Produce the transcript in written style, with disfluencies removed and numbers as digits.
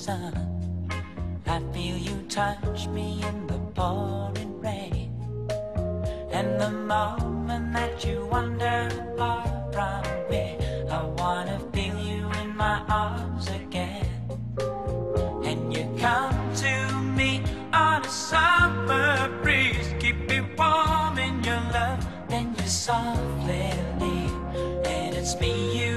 sun. I feel you touch me in the pouring rain, and the moment that you wander far from me, I wanna feel you in my arms again. And you come to me on a summer breeze, keep me warm in your love, then you softly leave, and it's me you